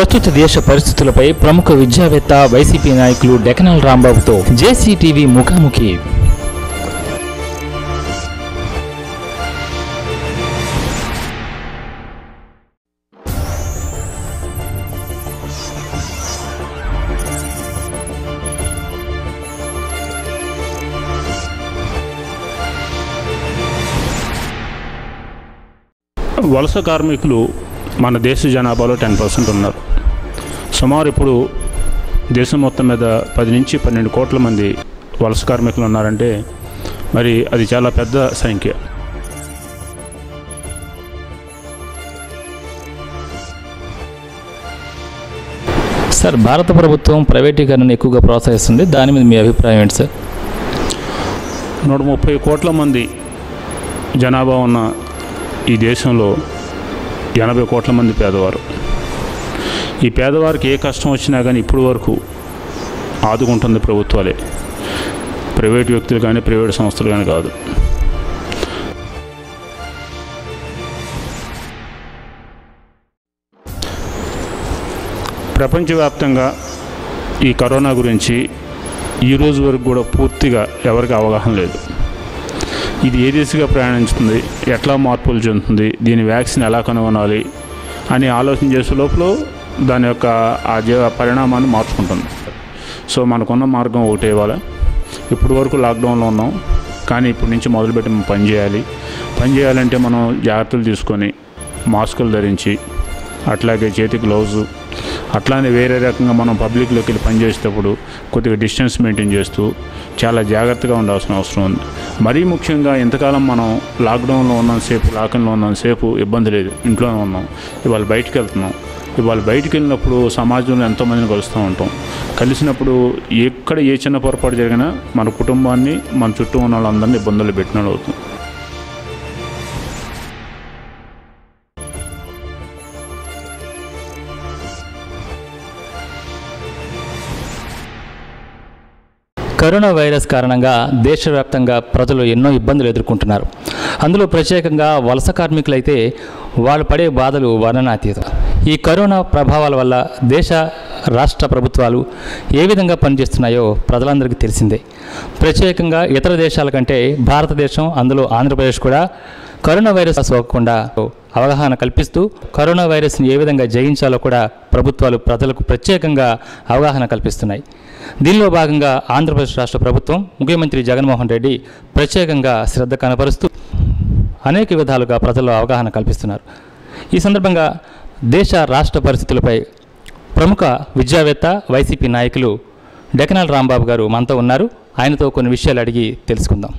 ప్రస్తుత దేశ పరిస్థితులపై ప్రముఖ విద్యావేత్త వైసీపీ నాయకులు డెకనల్ రాంబాబుతో జేసీటీవీ ముఖాముఖి. వలస కార్మికులు మన దేశ జనాభాలో 10% ఉన్నారు. సుమారు ఇప్పుడు దేశం మొత్తం మీద 10 నుంచి 12 కోట్ల మంది వలస కార్మికులు ఉన్నారంటే మరి అది చాలా పెద్ద సంఖ్య. సార్, భారత ప్రభుత్వం ప్రైవేటీకరణను ఎక్కువగా ప్రోత్సహిస్తుంది. దాని మీద మీ అభిప్రాయం ఏంటి సార్? 130 కోట్ల మంది జనాభా ఉన్న ఈ దేశంలో 80 కోట్ల మంది పేదవారు. ఈ పేదవారికి ఏ కష్టం వచ్చినా కానీ ఇప్పుడు వరకు ఆదుకుంటుంది ప్రభుత్వాలే, ప్రైవేటు వ్యక్తులు కానీ ప్రైవేటు సంస్థలు కానీ కాదు. ప్రపంచవ్యాప్తంగా ఈ కరోనా గురించి ఈ రోజు వరకు కూడా పూర్తిగా ఎవరికి అవగాహన లేదు. ఇది ఏ దిశగా ప్రయాణించుతుంది, ఎట్లా మార్పులు చెందుతుంది, దీని వ్యాక్సిన్ ఎలా కనుగొనాలి అని ఆలోచన చేసే లోపల దాని యొక్క పరిణామాన్ని మార్చుకుంటుంది. సో మనకున్న మార్గం ఒకటే. ఇవ్వాలి ఇప్పుడు వరకు లాక్డౌన్లో ఉన్నాం, కానీ ఇప్పటి నుంచి మొదలుపెట్టి మనం పని చేయాలంటే మనం జాగ్రత్తలు తీసుకొని మాస్కులు ధరించి, అట్లాగే చేతి గ్లౌజు, అట్లానే వేరే రకంగా మనం పబ్లిక్లోకి వెళ్ళి పనిచేసేటప్పుడు కొద్దిగా డిస్టెన్స్ మెయింటైన్ చేస్తూ చాలా జాగ్రత్తగా ఉండాల్సిన అవసరం ఉంది. మరీ ముఖ్యంగా ఇంతకాలం మనం లాక్డౌన్లో ఉన్నంతసేపు, లాక్డౌన్లో ఉన్నంతసేపు ఇబ్బంది లేదు, ఇంట్లోనే ఉన్నాం. ఇవాళ బయటికి వెళ్తున్నాం. ఇవాళ బయటికి వెళ్ళినప్పుడు సమాజంలో ఎంతోమందిని కలుస్తూ ఉంటాం. కలిసినప్పుడు ఎక్కడ ఏ చిన్న పొరపాటు జరిగినా మన కుటుంబాన్ని, మన చుట్టూ ఉన్న వాళ్ళందరినీ ఇబ్బందులు పెట్టిన అవుతుంది. కరోనా వైరస్ కారణంగా దేశవ్యాప్తంగా ప్రజలు ఎన్నో ఇబ్బందులు ఎదుర్కొంటున్నారు. అందులో ప్రత్యేకంగా వలస కార్మికులైతే వాళ్ళు పడే బాధలు వర్ణనాతీతం. ఈ కరోనా ప్రభావాల వల్ల దేశ రాష్ట్ర ప్రభుత్వాలు ఏ విధంగా పనిచేస్తున్నాయో ప్రజలందరికీ తెలిసిందే. ప్రత్యేకంగా ఇతర దేశాల కంటే భారతదేశం, అందులో ఆంధ్రప్రదేశ్ కూడా కరోనా వైరస్ సోకకుండా అవగాహన కల్పిస్తూ కరోనా వైరస్ని ఏ విధంగా జయించాలో కూడా ప్రభుత్వాలు ప్రజలకు ప్రత్యేకంగా అవగాహన కల్పిస్తున్నాయి. దీనిలో భాగంగా ఆంధ్రప్రదేశ్ రాష్ట్ర ప్రభుత్వం, ముఖ్యమంత్రి జగన్మోహన్ రెడ్డి ప్రత్యేకంగా శ్రద్ధ కనపరుస్తూ అనేక విధాలుగా ప్రజల్లో అవగాహన కల్పిస్తున్నారు. ఈ సందర్భంగా దేశ రాష్ట్ర పరిస్థితులపై ప్రముఖ విద్యావేత్త వైసీపీ నాయకులు డెకనల్ రాంబాబు గారు మనతో ఉన్నారు. ఆయనతో కొన్ని విషయాలు అడిగి తెలుసుకుందాం.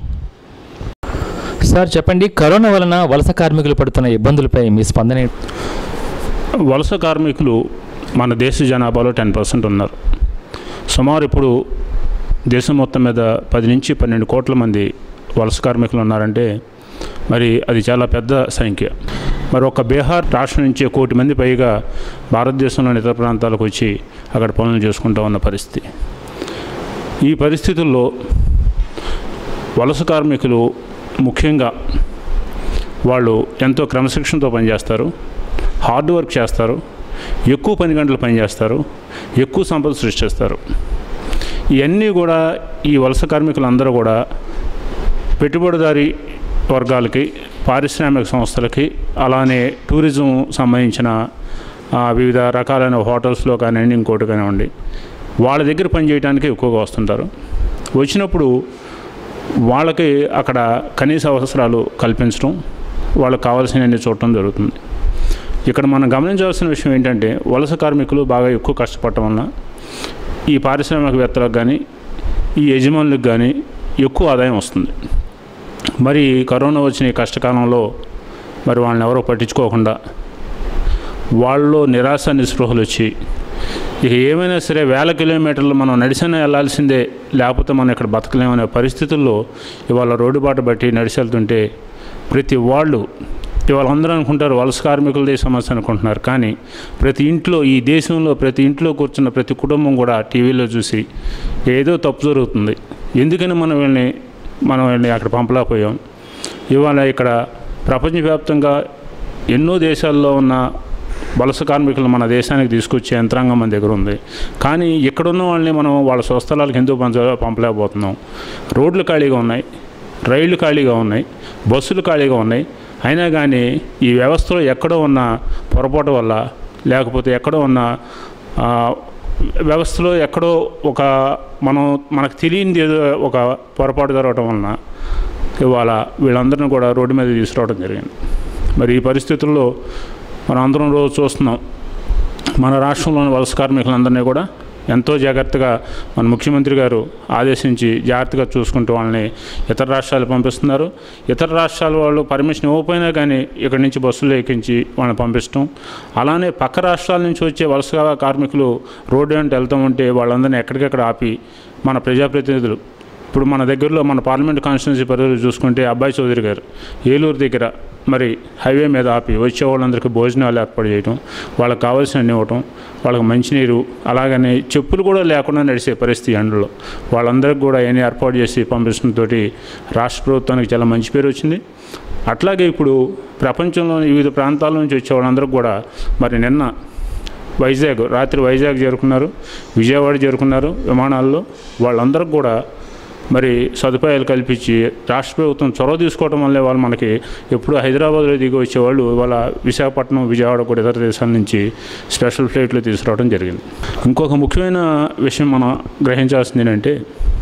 సార్ చెప్పండి, కరోనా వలన వలస కార్మికులు పడుతున్న ఇబ్బందులపై మీ స్పందన? వలస కార్మికులు మన దేశ జనాభాలో 10% ఉన్నారు. సుమారు ఇప్పుడు దేశం మొత్తం మీద 10 నుంచి 12 కోట్ల మంది వలస కార్మికులు ఉన్నారంటే మరి అది చాలా పెద్ద సంఖ్య. మరి ఒక బీహార్ రాష్ట్రం నుంచి 1 కోటి మంది పైగా భారతదేశంలోని ఇతర ప్రాంతాలకు వచ్చి అక్కడ పనులు చేసుకుంటూ ఉన్న పరిస్థితి. ఈ పరిస్థితుల్లో వలస కార్మికులు ముఖ్యంగా వాళ్ళు ఎంతో క్రమశిక్షణతో పనిచేస్తారు, హార్డ్ వర్క్ చేస్తారు, ఎక్కువ పని గంటలు పనిచేస్తారు, ఎక్కువ సంపద సృష్టిస్తారు. ఇవన్నీ కూడా ఈ వలస కార్మికులందరూ కూడా పెట్టుబడిదారీ వర్గాలకి, పారిశ్రామిక సంస్థలకి, అలానే టూరిజం సంబంధించిన వివిధ రకాలైన హోటల్స్లో కానివ్వండి, ఇంకోటి కానివ్వండి, వాళ్ళ దగ్గర పనిచేయడానికి ఎక్కువగా వస్తుంటారు. వచ్చినప్పుడు వాళ్ళకి అక్కడ కనీస అవసరాలు కల్పించడం, వాళ్ళకి కావాల్సినవన్నీ చూడటం జరుగుతుంది. ఇక్కడ మనం గమనించాల్సిన విషయం ఏంటంటే, వలస కార్మికులు బాగా ఎక్కువ కష్టపడటం వలన ఈ పారిశ్రామికవేత్తలకు కానీ, ఈ యజమానులకు కానీ ఎక్కువ ఆదాయం వస్తుంది. మరి కరోనా వచ్చిన ఈ కష్టకాలంలో మరి వాళ్ళని ఎవరో పట్టించుకోకుండా వాళ్ళలో నిరాశ నిస్పృహలు వచ్చి ఇక ఏమైనా సరే వేల కిలోమీటర్లు మనం నడిచినా వెళ్ళాల్సిందే, లేకపోతే మనం ఇక్కడ బతకలేమనే పరిస్థితుల్లో ఇవాళ రోడ్డుబాట బట్టి నడిచి వెళ్తుంటే ప్రతి వాళ్ళు ఇవాళ అందరూ అనుకుంటారు వలస కార్మికులదే సమస్య అనుకుంటున్నారు. కానీ ప్రతి ఇంట్లో, ఈ దేశంలో ప్రతి ఇంట్లో కూర్చున్న ప్రతి కుటుంబం కూడా టీవీలో చూసి ఏదో తప్పు జరుగుతుంది, ఎందుకని మనం వీళ్ళని అక్కడ పంపలేకపోయాం. ఇవాళ ఇక్కడ ప్రపంచవ్యాప్తంగా ఎన్నో దేశాల్లో ఉన్న వలస కార్మికులు మన దేశానికి తీసుకొచ్చే యంత్రాంగం మన దగ్గర ఉంది. కానీ ఇక్కడున్న వాళ్ళని మనం వాళ్ళ స్వస్థలాలకు ఎందుకు పంపలేకపోతున్నాం? రోడ్లు ఖాళీగా ఉన్నాయి, రైళ్లు ఖాళీగా ఉన్నాయి, బస్సులు ఖాళీగా ఉన్నాయి. అయినా కానీ ఈ వ్యవస్థలో ఎక్కడో ఉన్న పొరపాటు వల్ల, లేకపోతే ఎక్కడో ఉన్న వ్యవస్థలో ఎక్కడో ఒక మనకు తెలియనిది ఏదో ఒక పొరపాటు జరగటం వలన ఇవాళ వీళ్ళందరినీ కూడా రోడ్డు మీద తీసుకురావడం జరిగింది. మరి ఈ పరిస్థితుల్లో మనం అందరం రోజు చూస్తున్నాం, మన రాష్ట్రంలోని వలస కార్మికులందరినీ కూడా ఎంతో జాగ్రత్తగా మన ముఖ్యమంత్రి గారు ఆదేశించి జాగ్రత్తగా చూసుకుంటూ వాళ్ళని ఇతర రాష్ట్రాలు పంపిస్తున్నారు. ఇతర రాష్ట్రాల వాళ్ళు పర్మిషన్ ఇవ్వకపోయినా కానీ ఇక్కడి నుంచి బస్సులు ఎక్కించి వాళ్ళని పంపిస్తాం. అలానే పక్క రాష్ట్రాల నుంచి వచ్చే వలస కార్మికులు రోడ్డు వెంట వెళ్తూ ఉంటే వాళ్ళందరినీ ఎక్కడికెక్కడ ఆపి మన ప్రజాప్రతినిధులు, ఇప్పుడు మన దగ్గరలో మన పార్లమెంట్ కాన్స్టిట్యున్సీ పరిధిలో చూసుకుంటే అబ్బాయి చౌదరి గారు ఏలూరు దగ్గర మరి హైవే మీద ఆపి వచ్చే వాళ్ళందరికీ భోజనాలు ఏర్పాటు చేయటం, వాళ్ళకి కావాల్సినవి ఇవ్వటం, వాళ్ళకి మంచినీరు, అలాగనే చెప్పులు కూడా లేకుండా నడిచే పరిస్థితి ఎండలో వాళ్ళందరికీ కూడా ఏమైనా ఏర్పాటు చేసి పంపించడంతో రాష్ట్ర ప్రభుత్వానికి చాలా మంచి పేరు వచ్చింది. అట్లాగే ఇప్పుడు ప్రపంచంలోని వివిధ ప్రాంతాల నుంచి వచ్చే వాళ్ళందరికీ కూడా మరి నిన్న రాత్రి వైజాగ్ చేరుకున్నారు, విజయవాడ చేరుకున్నారు విమానాల్లో. వాళ్ళందరికీ కూడా మరి సదుపాయాలు కల్పించి రాష్ట్ర ప్రభుత్వం చొరవ తీసుకోవడం వల్లే వాళ్ళు మనకి ఎప్పుడు హైదరాబాద్లో దిగి వచ్చేవాళ్ళు వాళ్ళ విశాఖపట్నం, విజయవాడ కూడా ఇతర దేశాల నుంచి స్పెషల్ ఫ్లైట్లు తీసుకురావడం జరిగింది. ఇంకొక ముఖ్యమైన విషయం మనం గ్రహించాల్సింది ఏంటంటే,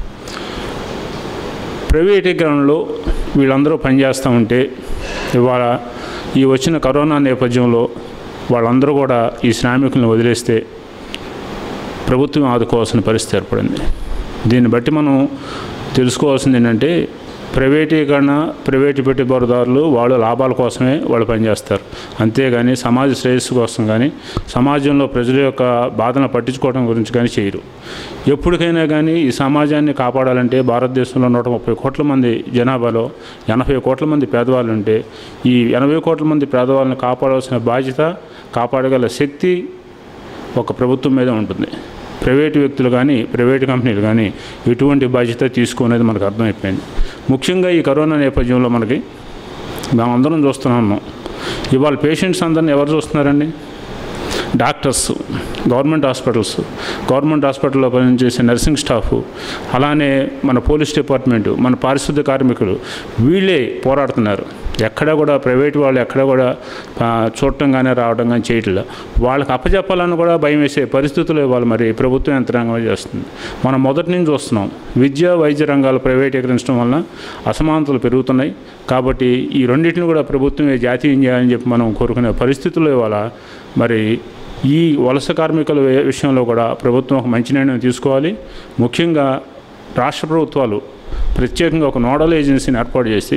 ప్రైవేటీకరణలో వీళ్ళందరూ పనిచేస్తూ ఉంటే ఇవాళ ఈ వచ్చిన కరోనా నేపథ్యంలో వాళ్ళందరూ కూడా ఈ శ్రామికులను వదిలేస్తే ప్రభుత్వం ఆదుకోవాల్సిన పరిస్థితి ఏర్పడింది. దీన్ని బట్టి మనం తెలుసుకోవాల్సింది ఏంటంటే, ప్రైవేటీకరణ, ప్రైవేటు పెట్టుబడిదారులు వాళ్ళు లాభాల కోసమే వాళ్ళు పనిచేస్తారు, అంతేగాని సమాజ శ్రేయస్సు కోసం కానీ సమాజంలో ప్రజల యొక్క బాధను పట్టించుకోవడం గురించి కానీ చేయరు. ఎప్పటికైనా కానీ ఈ సమాజాన్ని కాపాడాలంటే భారతదేశంలో 130 కోట్ల మంది జనాభాలో 80 కోట్ల మంది పేదవాళ్ళు ఉంటే ఈ 80 కోట్ల మంది పేదవాళ్ళని కాపాడాల్సిన బాధ్యత, కాపాడగల శక్తి ఒక ప్రభుత్వం మీద ఉంటుంది. ప్రైవేటు వ్యక్తులు కానీ ప్రైవేటు కంపెనీలు కానీ ఎటువంటి బాధ్యత తీసుకునేది మనకు అర్థమైపోయింది. ముఖ్యంగా ఈ కరోనా నేపథ్యంలో మనం అందరం చూస్తున్నాము. ఇవాళ పేషెంట్స్ అందరినీ ఎవరు చూస్తున్నారండి? డాక్టర్స్, గవర్నమెంట్ హాస్పిటల్లో పనిచేసే నర్సింగ్ స్టాఫ్, అలానే మన పోలీస్ డిపార్ట్మెంటు, మన పారిశుద్ధ్య కార్మికులు, వీళ్ళే పోరాడుతున్నారు. ఎక్కడ కూడా ప్రైవేట్ వాళ్ళు ఎక్కడ కూడా చూడటం కానీ రావడం కానీ చేయట్లేదు. వాళ్ళకి అప్పచెప్పాలని కూడా భయం వేసే పరిస్థితులు ఇవాళ మరి ప్రభుత్వం యంత్రాంగం చేస్తుంది. మనం మొదటి నుంచి చూస్తున్నాం, విద్య, వైద్య రంగాలు ప్రైవేటీకరించడం వలన అసమానతలు పెరుగుతున్నాయి. కాబట్టి ఈ రెండింటిని కూడా ప్రభుత్వమే జాతీయం చేయాలని చెప్పి మనం కోరుకునే పరిస్థితుల్లో ఇవాళ మరి ఈ వలస కార్మికుల విషయంలో కూడా ప్రభుత్వం ఒక మంచి నిర్ణయం తీసుకోవాలి. ముఖ్యంగా రాష్ట్ర ప్రభుత్వాలు ప్రత్యేకంగా ఒక నోడల్ ఏజెన్సీని ఏర్పాటు చేసి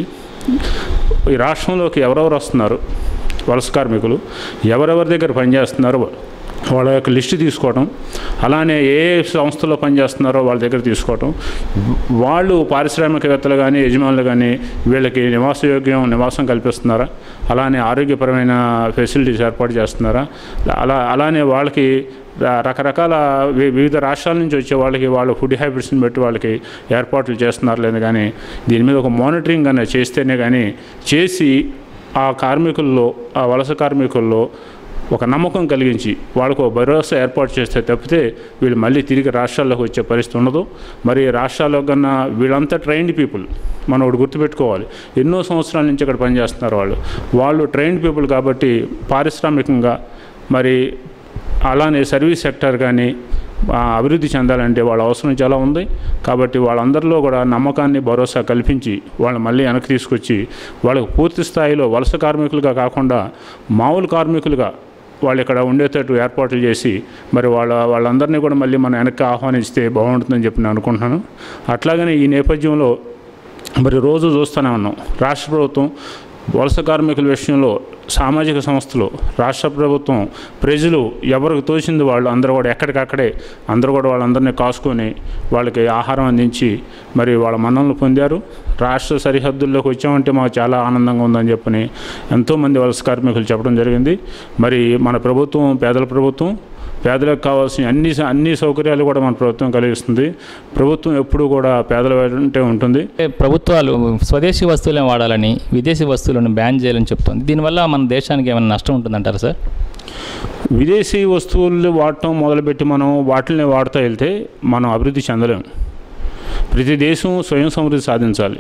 ఈ రాష్ట్రంలోకి ఎవరెవరు వస్తున్నారు, వలస కార్మికులు ఎవరెవరి దగ్గర పనిచేస్తున్నారో వాళ్ళ యొక్క లిస్టు తీసుకోవడం, అలానే ఏ సంస్థలో పనిచేస్తున్నారో వాళ్ళ దగ్గర తీసుకోవటం, వాళ్ళు పారిశ్రామికవేత్తలు కానీ యజమానులు కానీ వీళ్ళకి నివాసం కల్పిస్తున్నారా, అలానే ఆరోగ్యపరమైన ఫెసిలిటీస్ ఏర్పాటు చేస్తున్నారా, అలానే వాళ్ళకి రకరకాల వివిధ రాష్ట్రాల నుంచి వచ్చే వాళ్ళకి వాళ్ళ ఫుడ్ హ్యాబిట్స్ని బట్టి వాళ్ళకి ఏర్పాట్లు చేస్తున్నారు లేదు. కానీ దీని మీద ఒక మానిటరింగ్ అనేది చేస్తేనే కానీ చేసి ఆ కార్మికుల్లో, ఆ వలస కార్మికుల్లో ఒక నమ్మకం కలిగించి వాళ్ళకు భరోసా ఏర్పాటు చేస్తే తప్పితే వీళ్ళు మళ్ళీ తిరిగి రాష్ట్రాల్లోకి వచ్చే పరిస్థితి ఉండదు. మరి రాష్ట్రాల్లో కన్నా వీళ్ళంతా ట్రైన్డ్ పీపుల్, మనం ఒకటి గుర్తుపెట్టుకోవాలి. ఎన్నో సంవత్సరాల నుంచి ఇక్కడ పనిచేస్తున్నారు వాళ్ళు ట్రైన్డ్ పీపుల్. కాబట్టి పారిశ్రామికంగా మరి అలానే సర్వీస్ సెక్టర్ కానీ అభివృద్ధి చెందాలంటే వాళ్ళ అవసరం చాలా ఉంది. కాబట్టి వాళ్ళందరిలో కూడా నమ్మకాన్ని, భరోసా కల్పించి వాళ్ళని మళ్ళీ వెనక్కి తీసుకొచ్చి వాళ్ళకు పూర్తి స్థాయిలో వలస కార్మికులుగా కాకుండా మామూలు కార్మికులుగా వాళ్ళు ఇక్కడ ఉండేటట్టు ఏర్పాట్లు చేసి మరి వాళ్ళందరినీ కూడా మళ్ళీ మనం వెనక్కి ఆహ్వానిస్తే బాగుంటుందని చెప్పి నేను అనుకుంటున్నాను. అట్లాగనే ఈ నేపథ్యంలో మరి రోజు చూస్తూనే ఉన్నాం, రాష్ట్ర ప్రభుత్వం వలస కార్మికుల విషయంలో సామాజిక సంస్థలు, రాష్ట్ర ప్రభుత్వం, ప్రజలు ఎవరికి తోచింది వాళ్ళు అందరూ కూడా ఎక్కడికక్కడే అందరూ కూడా వాళ్ళందరినీ కాసుకొని వాళ్ళకి ఆహారం అందించి మరి వాళ్ళ మన్ననలు పొందారు. రాష్ట్ర సరిహద్దుల్లోకి వచ్చామంటే మాకు చాలా ఆనందంగా ఉందని చెప్పని ఎంతోమంది వలస కార్మికులు చెప్పడం జరిగింది. మరి మన ప్రభుత్వం పేదల ప్రభుత్వం, పేదలకు కావాల్సిన అన్ని సౌకర్యాలు కూడా మన ప్రభుత్వం కలిగిస్తుంది. ప్రభుత్వం ఎప్పుడూ కూడా పేదల వెంటే ఉంటుంది. ప్రభుత్వాలు స్వదేశీ వస్తువులను వాడాలని, విదేశీ వస్తువులను బ్యాన్ చేయాలని చెప్తుంది. దీనివల్ల మన దేశానికి ఏమైనా నష్టం ఉంటుందంటారా సార్? విదేశీ వస్తువులు వాడటం మొదలుపెట్టి మనం వాటిని వాడుతూ వెళ్తే మనం అభివృద్ధి చెందలేము. ప్రతి దేశం స్వయం సమృద్ధి సాధించాలి.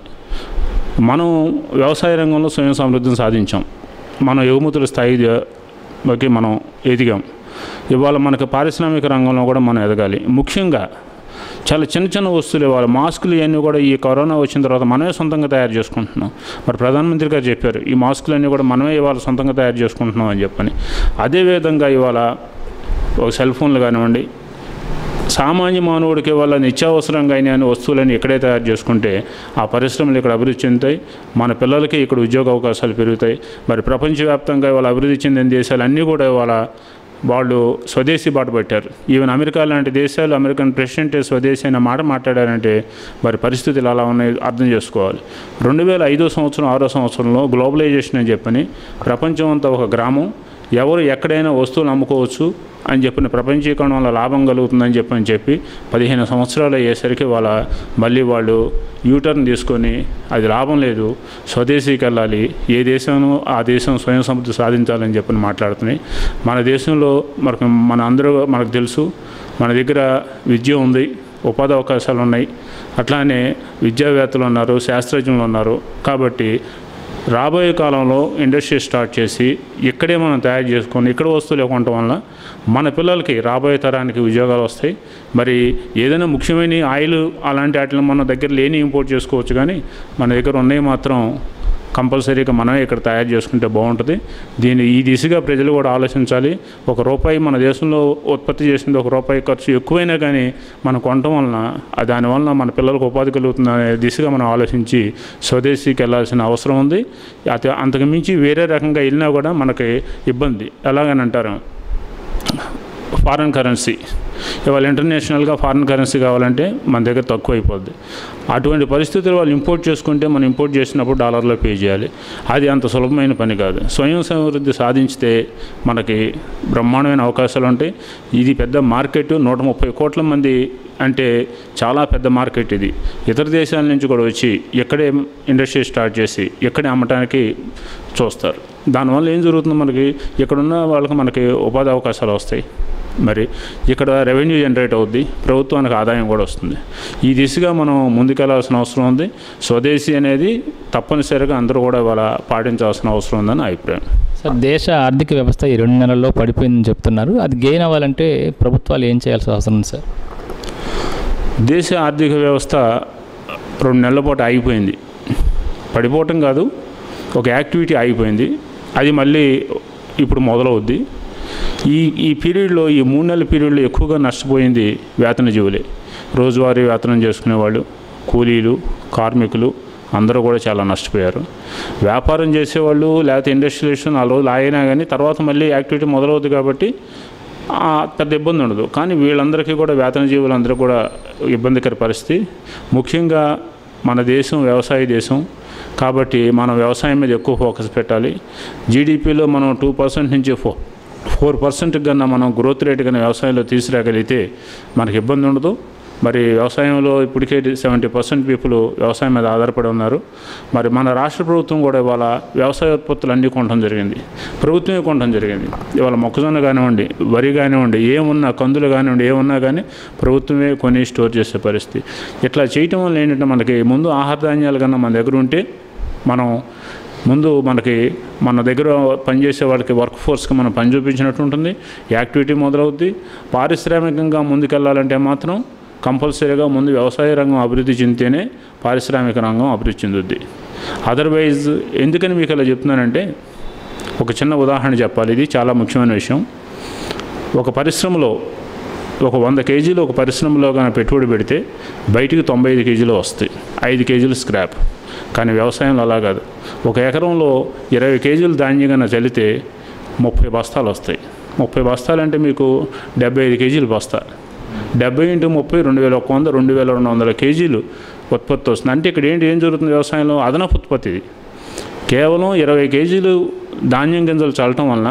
మనం వ్యవసాయ రంగంలో స్వయం సమృద్ధిని సాధించాం. మనం ఎగుమతుల స్థాయికి మనం ఎదిగాం. ఇవాళ మనకు పారిశ్రామిక రంగంలో కూడా మనం ఎదగాలి. ముఖ్యంగా చాలా చిన్న చిన్న వస్తువులు ఇవ్వాలి. మాస్కులు ఇవన్నీ కూడా ఈ కరోనా వచ్చిన తర్వాత మనమే సొంతంగా తయారు చేసుకుంటున్నాం. మరి ప్రధానమంత్రి గారు చెప్పారు, ఈ మాస్కులు అన్నీ కూడా మనమే ఇవాళ సొంతంగా తయారు చేసుకుంటున్నాం అని చెప్పని. అదేవిధంగా ఇవాళ ఒక సెల్ ఫోన్లు కానివ్వండి, సామాన్య మానవుడికి ఇవాళ నిత్యావసరంగా అయిన వస్తువులని ఇక్కడే తయారు చేసుకుంటే ఆ పరిశ్రమలు ఇక్కడ అభివృద్ధి చెందుతాయి. మన పిల్లలకి ఇక్కడ ఉద్యోగ అవకాశాలు పెరుగుతాయి. మరి ప్రపంచవ్యాప్తంగా ఇవాళ అభివృద్ధి చెందిన దేశాలు అన్నీ కూడా ఇవాళ వాళ్ళు స్వదేశీ బాట పెట్టారు. ఈవెన్ అమెరికా లాంటి దేశాలు అమెరికన్ ప్రెసిడెంట్ స్వదేశీ అనే మాట మాట్లాడారంటే మరి పరిస్థితులు అలా ఉన్నాయి, అర్థం చేసుకోవాలి. 2005 సంవత్సరం 6వ సంవత్సరంలో గ్లోబలైజేషన్ అని చెప్పని ప్రపంచం అంతా ఒక గ్రామం, ఎవరు ఎక్కడైనా వస్తువులు అమ్ముకోవచ్చు అని చెప్పిన ప్రపంచీకరణ వల్ల లాభం కలుగుతుందని చెప్పి 15 సంవత్సరాలు అయ్యేసరికి మళ్ళీ వాళ్ళు యూటర్న్ తీసుకొని అది లాభం లేదు, స్వదేశీకి వెళ్ళాలి, ఏ దేశం ఆ దేశం స్వయం సమృద్ధి సాధించాలని చెప్పని మాట్లాడుతున్నాయి. మన దేశంలో మన అందరూ మనకు తెలుసు, మన దగ్గర విద్య ఉంది, ఉపాధి అవకాశాలు ఉన్నాయి, అట్లానే విద్యావేత్తలు ఉన్నారు, శాస్త్రజ్ఞులు ఉన్నారు. కాబట్టి రాబోయే కాలంలో ఇండస్ట్రీ స్టార్ట్ చేసి ఇక్కడే మనం తయారు చేసుకొని ఇక్కడ వస్తువులు కొనటం వల్ల మన పిల్లలకి రాబోయే తరానికి ఉద్యోగాలు వస్తాయి. మరి ఏదైనా ముఖ్యమైన ఆయిల్ అలాంటి వాటిని మన దగ్గర లేని ఇంపోర్ట్ చేసుకోవచ్చు, కానీ మన దగ్గర ఉన్నాయి మాత్రం కంపల్సరీగా మనమే ఇక్కడ తయారు చేసుకుంటే బాగుంటుంది. ఈ దిశగా ప్రజలు కూడా ఆలోచించాలి. ₹1 మన దేశంలో ఉత్పత్తి చేసింది ₹1 ఖర్చు ఎక్కువైనా కానీ మనం కొనటం వలన దానివల్ల మన పిల్లలకు ఉపాధి కలుగుతుందనే దిశగా మనం ఆలోచించి స్వదేశీకి వెళ్ళాల్సిన అవసరం ఉంది. అంతకు మించి వేరే రకంగా వెళ్ళినా కూడా మనకి ఇబ్బంది. ఎలాగని అంటారు, ఫారెన్ కరెన్సీ ఇవాళ ఇంటర్నేషనల్గా ఫారెన్ కరెన్సీ కావాలంటే మన దగ్గర తక్కువ అయిపోద్ది. అటువంటి పరిస్థితులు వాళ్ళు ఇంపోర్ట్ చేసుకుంటే మనం ఇంపోర్ట్ చేసినప్పుడు డాలర్లో పే చేయాలి. అది అంత సులభమైన పని కాదు. స్వయం సమృద్ధి సాధించితే మనకి బ్రహ్మాండమైన అవకాశాలు ఉంటాయి. ఇది పెద్ద మార్కెట్, 130 కోట్ల మంది అంటే చాలా పెద్ద మార్కెట్ ఇది. ఇతర దేశాల నుంచి కూడా వచ్చి ఇక్కడే ఇండస్ట్రీ స్టార్ట్ చేసి ఇక్కడే అమ్మటానికి చూస్తారు. దానివల్ల ఏం జరుగుతుంది, మనకి ఇక్కడున్న వాళ్ళకి మనకి ఉపాధి అవకాశాలు వస్తాయి. మరి ఇక్కడ రెవెన్యూ జనరేట్ అవుద్ది, ప్రభుత్వానికి ఆదాయం కూడా వస్తుంది. ఈ దిశగా మనం ముందుకెళ్లాల్సిన అవసరం ఉంది. స్వదేశీ అనేది తప్పనిసరిగా అందరూ కూడా ఇవాళ పాటించాల్సిన అవసరం ఉందని అభిప్రాయం. సార్, దేశ ఆర్థిక వ్యవస్థ ఈ 2 నెలల్లో పడిపోయిందని చెప్తున్నారు. అది గెయిన్ అవ్వాలంటే ప్రభుత్వాలు ఏం చేయాల్సిన అవసరం ఉంది సార్? దేశ ఆర్థిక వ్యవస్థ 2 నెలల పాటు ఆగిపోయింది. పడిపోవటం కాదు, ఒక యాక్టివిటీ ఆగిపోయింది. అది మళ్ళీ ఇప్పుడు మొదలవుద్ది. ఈ పీరియడ్లో, ఈ 3 నెలల పీరియడ్లో ఎక్కువగా నష్టపోయింది వేతన జీవులే. రోజువారీ వేతనం చేసుకునేవాళ్ళు, కూలీలు, కార్మికులు అందరూ కూడా చాలా నష్టపోయారు. వ్యాపారం చేసేవాళ్ళు లేకపోతే ఇండస్ట్రియలిస్ట్ 4 రోజులు ఆగినా కానీ తర్వాత మళ్ళీ యాక్టివిటీ మొదలవుద్ది కాబట్టి పెద్ద ఇబ్బంది ఉండదు. కానీ వీళ్ళందరికీ కూడా వేతన జీవులందరూ కూడా ఇబ్బందికర పరిస్థితి. ముఖ్యంగా మన దేశం వ్యవసాయ దేశం కాబట్టి మనం వ్యవసాయం మీద ఎక్కువ ఫోకస్ పెట్టాలి. జీడిపిలో మనం 2% నుంచి 4% కన్నా మనం గ్రోత్ రేట్ కన్నా వ్యవసాయంలో తీసుకురాగలిగితే మనకి ఇబ్బంది ఉండదు. మరి వ్యవసాయంలో ఇప్పటికే 70% పీపుల్ వ్యవసాయం మీద ఆధారపడి ఉన్నారు. మరి మన రాష్ట్ర ప్రభుత్వం కూడా ఇవాళ వ్యవసాయ ఉత్పత్తులు అన్నీ కొనడం జరిగింది, ప్రభుత్వమే కొనడం జరిగింది. ఇవాళ మొక్కజొన్న కానివ్వండి, వరి కానివ్వండి, ఏమున్నా కందులు కానివ్వండి, ఏమున్నా కానీ ప్రభుత్వమే కొని స్టోర్ చేసే పరిస్థితి. ఇట్లా చేయటం వల్ల ఏంటంటే మనకి ముందు ఆహార ధాన్యాలు కన్నా మన దగ్గర ఉంటే మనం ముందు మన దగ్గర పనిచేసే వాళ్ళకి వర్క్ ఫోర్స్కి మనం పని చూపించినట్టు ఉంటుంది, యాక్టివిటీ మొదలవుద్ది. పారిశ్రామికంగా ముందుకెళ్ళాలంటే మాత్రం కంపల్సరీగా ముందు వ్యవసాయ రంగం అభివృద్ధి చెందితేనే పారిశ్రామిక రంగం అభివృద్ధి చెందుద్ది. అదర్వైజ్ ఎందుకని మీకు ఇలా చెప్తున్నానంటే ఒక చిన్న ఉదాహరణ చెప్పాలి. ఇది చాలా ముఖ్యమైన విషయం. ఒక పరిశ్రమలో ఒక 100 కేజీలు ఒక పరిశ్రమలో కానీ పెట్టుబడి పెడితే బయటికి 95 కేజీలు వస్తాయి, 5 కేజీలు స్క్రాప్. కానీ వ్యవసాయంలో అలా కాదు. ఒక ఎకరంలో 20 కేజీలు ధాన్యం కన్నా చల్లితే 30 బస్తాలు వస్తాయి. 30 బస్తాలు అంటే మీకు 75 కేజీలు బస్తా. 70 × 30 2100 2200 కేజీలు ఉత్పత్తి వస్తుంది. అంటే ఇక్కడ ఏం జరుగుతుంది, వ్యవసాయంలో అదనపు ఉత్పత్తి. ఇది కేవలం 20 కేజీలు ధాన్యం గింజలు చల్లటం వలన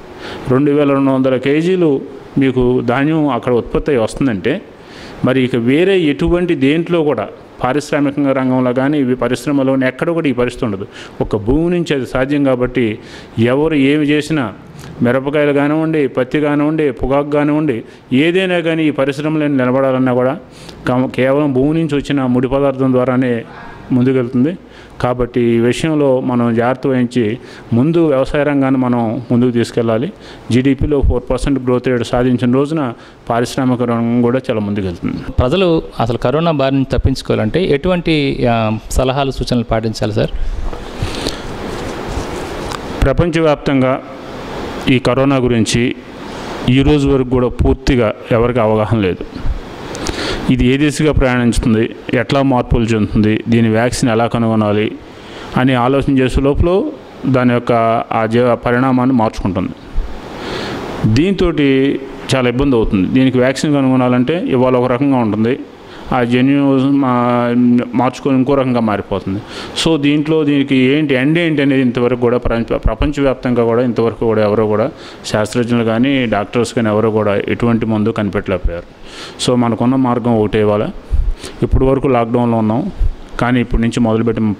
2200 కేజీలు మీకు ధాన్యం అక్కడ ఉత్పత్తి అయి వస్తుందంటే మరి ఇక వేరే ఎటువంటి దేంట్లో కూడా పారిశ్రామిక రంగంలో కానీ ఇవి పరిశ్రమలోని ఎక్కడ కూడా ఈ పరిస్థితి ఉండదు. ఒక భూమి నుంచి అది సాధ్యం కాబట్టి ఎవరు ఏమి చేసినా మిరపకాయలు కానివ్వండి, పత్తి కానివ్వండి, పొగాకు కానివ్వండి, ఏదైనా కానీ ఈ పరిశ్రమలో నిలబడాలన్నా కూడా కేవలం భూమి నుంచి వచ్చిన ముడి పదార్థం ద్వారానే ముందుకెళ్తుంది. కాబట్టి ఈ విషయంలో మనం జాగ్రత్త వహించి ముందు వ్యవసాయ రంగాన్ని మనం ముందుకు తీసుకెళ్ళాలి. జీడిపిలో 4% గ్రోత్ రేట్ సాధించిన రోజున పారిశ్రామిక రంగం కూడా చాలా ముందుకెళ్తుంది. ప్రజలు అసలు కరోనా బారి నుంచి తప్పించుకోవాలంటే ఎటువంటి సలహాలు సూచనలు పాటించాలి సార్? ప్రపంచవ్యాప్తంగా ఈ కరోనా గురించి ఈ రోజు వరకు కూడా పూర్తిగా ఎవరికి అవగాహన లేదు. ఇది ఏ దిశగా ప్రయాణించుతుంది, ఎట్లా మార్పులు చెందుతుంది, దీని వ్యాక్సిన్ ఎలా కనుగొనాలి అని ఆలోచన చేసే లోపల దాని యొక్క పరిణామాన్ని మార్చుకుంటుంది. దీంతో చాలా ఇబ్బంది అవుతుంది. దీనికి వ్యాక్సిన్ కనుగొనాలంటే ఇవాళ ఒక రకంగా ఉంటుంది, ఆ జన్యు మార్చుకొని ఇంకో రకంగా మారిపోతుంది. సో దీనికి ఎండ్ ఏంటి అనేది ఇంతవరకు కూడా ప్రపంచవ్యాప్తంగా కూడా ఇంతవరకు కూడా ఎవరో కూడా శాస్త్రజ్ఞులు కానీ డాక్టర్స్ కానీ ఎవరో కూడా ఎటువంటి మందు కనిపెట్టలేకపోయారు. సో మనకున్న మార్గం ఒకటే. ఇవాళ ఇప్పుడు వరకు లాక్డౌన్లో ఉన్నాం, కానీ ఇప్పటి నుంచి మొదలుపెట్టి మనం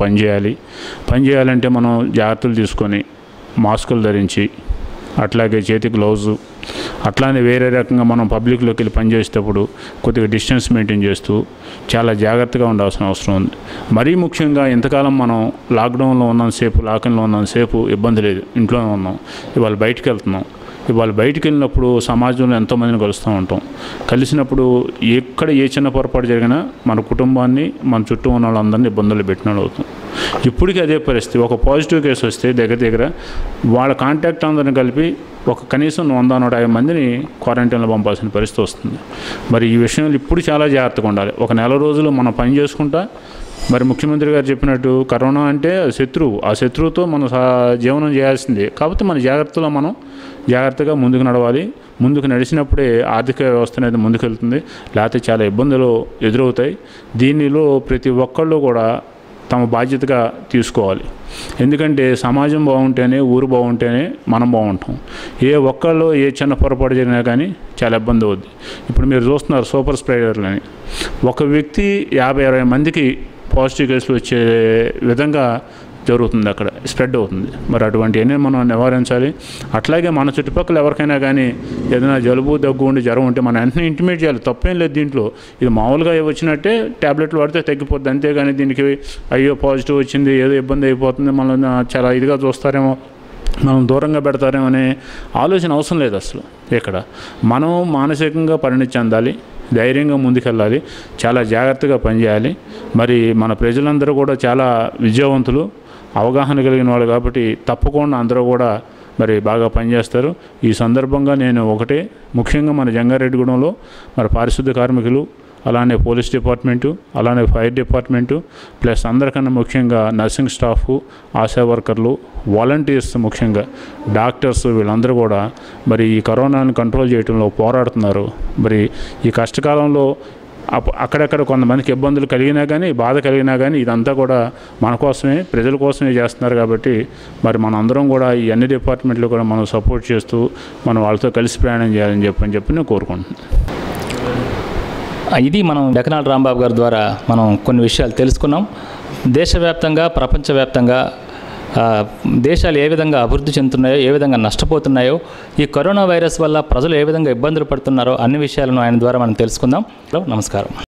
పని చేయాలంటే మనం జాగ్రత్తలు తీసుకొని మాస్కులు ధరించి, అట్లాగే చేతి గ్లౌజు, అట్లానే వేరే రకంగా మనం పబ్లిక్లోకి వెళ్ళి పనిచేసేటప్పుడు కొద్దిగా డిస్టెన్స్ మెయింటైన్ చేస్తూ చాలా జాగ్రత్తగా ఉండాల్సిన అవసరం ఉంది. మరీ ముఖ్యంగా ఇంతకాలం మనం లాక్డౌన్లో ఉన్నంతసేపు, లాక్డౌన్లో ఉన్నంతసేపు ఇబ్బంది లేదు, ఇంట్లోనే ఉన్నాం. ఇవాళ బయటికి వెళ్తున్నాం. ఇవాళ బయటికి వెళ్ళినప్పుడు సమాజంలో ఎంతోమందిని కలుస్తూ ఉంటాం. కలిసినప్పుడు ఎక్కడ ఏ చిన్న పొరపాటు జరిగినా మన కుటుంబాన్ని, మన చుట్టూ ఉన్న వాళ్ళందరినీ ఇబ్బందులు పెట్టిన అవుతుంది. ఇప్పటికీ అదే పరిస్థితి. ఒక పాజిటివ్ కేసు వస్తే దగ్గర వాళ్ళ కాంటాక్ట్ అందరిని కలిపి కనీసం 100-150 మందిని క్వారంటైన్లో పంపాల్సిన పరిస్థితి వస్తుంది. మరి ఈ విషయంలో ఇప్పుడు చాలా జాగ్రత్తగా ఉండాలి. ఒక నెల రోజులు మనం పని చేసుకుంటా, మరి ముఖ్యమంత్రి గారు చెప్పినట్టు కరోనా అంటే శత్రువు, ఆ శత్రువుతో మనం జీవనం చేయాల్సిందే. కాబట్టి మన జాగ్రత్తలో మనం జాగ్రత్తగా ముందుకు నడవాలి. ముందుకు నడిచినప్పుడే ఆర్థిక వ్యవస్థ అనేది ముందుకెళ్తుంది, లేకపోతే చాలా ఇబ్బందులు ఎదురవుతాయి. దీనిలో ప్రతి ఒక్కళ్ళు కూడా తమ బాధ్యతగా తీసుకోవాలి. ఎందుకంటే సమాజం బాగుంటేనే, ఊరు బాగుంటేనే మనం బాగుంటాం. ఏ ఒక్కళ్ళు ఏ చిన్న పొరపాటు జరిగినా కానీ చాలా ఇబ్బంది అవుద్ది. ఇప్పుడు మీరు చూస్తున్నారు సూపర్ స్ప్రెడర్లని. ఒక వ్యక్తి 50-60 మందికి పాజిటివ్ కేసులు వచ్చే విధంగా జరుగుతుంది, అక్కడ స్ప్రెడ్ అవుతుంది. మరి అటువంటివన్నీ మనం నివారించాలి. అట్లాగే మన చుట్టుపక్కల ఎవరికైనా కానీ ఏదైనా జలుబు, దగ్గు ఉండి జ్వరం ఉంటే మనం వెంటనే ఇంటిమేట్ చేయాలి. తప్పేం లేదు దీంట్లో. ఇది మామూలుగా వచ్చినట్టే ట్యాబ్లెట్లు వాడితే తగ్గిపోద్ది, అంతేగాని దీనికి అయ్యో పాజిటివ్ వచ్చింది, ఏదో ఇబ్బంది అయిపోతుంది, మనం చాలా ఇదిగా చూస్తారేమో, మనం దూరంగా పెడతారేమో అనే ఆలోచన అవసరం లేదు అసలు. ఇక్కడ మనం మానసికంగా పరిణతి చెందాలి, ధైర్యంగా ముందుకెళ్ళాలి, చాలా జాగ్రత్తగా పనిచేయాలి. మరి మన ప్రజలందరూ కూడా చాలా విద్యావంతులు, అవగాహన కలిగిన వాళ్ళు కాబట్టి తప్పకుండా అందరూ కూడా మరి బాగా పనిచేస్తారు. ఈ సందర్భంగా నేను ముఖ్యంగా మన జంగారెడ్డిగూడెంలో మరి పారిశుద్ధ్య కార్మికులు, అలానే పోలీస్ డిపార్ట్మెంటు, అలానే ఫైర్ డిపార్ట్మెంటు, ప్లస్ అందరికన్నా ముఖ్యంగా నర్సింగ్ స్టాఫ్, ఆశా వర్కర్లు, వాలంటీర్స్, ముఖ్యంగా డాక్టర్స్, వీళ్ళందరూ కూడా మరి ఈ కరోనాను కంట్రోల్ చేయడంలో పోరాడుతున్నారు. మరి ఈ కష్టకాలంలో అక్కడక్కడ కొంతమందికి ఇబ్బందులు కలిగినా కానీ, బాధ కలిగినా కానీ ఇదంతా కూడా మన కోసమే, ప్రజల కోసమే చేస్తున్నారు. కాబట్టి మరి మన అందరం కూడా ఈ అన్ని డిపార్ట్మెంట్లు కూడా మనం సపోర్ట్ చేస్తూ మనం వాళ్ళతో కలిసి ప్రయాణం చేయాలని చెప్పి నేను కోరుకుంటున్నాను. ఇది మనం డెక్కనాల రాంబాబు గారి ద్వారా మనం కొన్ని విషయాలు తెలుసుకున్నాం. దేశవ్యాప్తంగా, ప్రపంచవ్యాప్తంగా దేశాలు ఏ విధంగా అభివృద్ధి చెందుతున్నాయో, ఏ విధంగా నష్టపోతున్నాయో, ఈ కరోనా వైరస్ వల్ల ప్రజలు ఏ విధంగా ఇబ్బందులు పడుతున్నారో అన్ని విషయాలను ఆయన ద్వారా మనం తెలుసుకుందాం. నమస్కారం.